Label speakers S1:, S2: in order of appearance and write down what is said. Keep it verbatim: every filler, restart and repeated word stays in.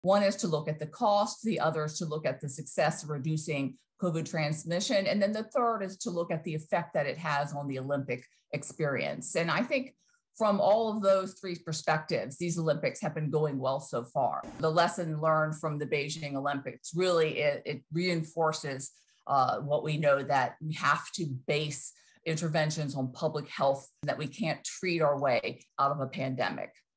S1: One is to look at the cost, the other is to look at the success of reducing COVID transmission, and then the third is to look at the effect that it has on the Olympic experience. And I think from all of those three perspectives, these Olympics have been going well so far. The lesson learned from the Beijing Olympics really, it, it reinforces uh, what we know, that we have to base interventions on public health, that we can't treat our way out of a pandemic.